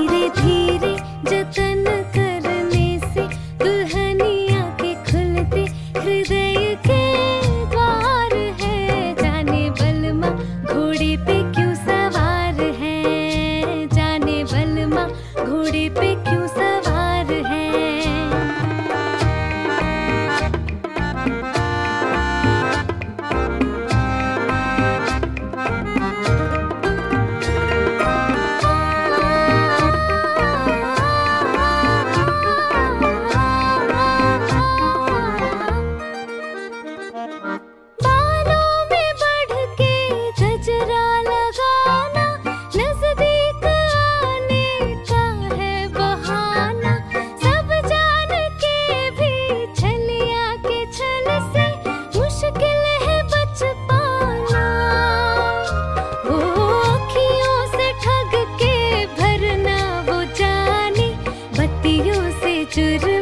धीरे धीरे जतन करने से दुल्हनिया के खुलते हृदय के द्वार है। जाने बलमा घोड़े पे क्यों सवार है, जाने बलमा घोड़े पे क्यों सवार है। बालों में बढ़ के गजरा लगाना, नजदीक आने का है बहाना। सब जान के भी छलिया के छल से मुश्किल है बच पाना। वो अखियों से ठग के भरना वो जाने, बत्तियों से चुरा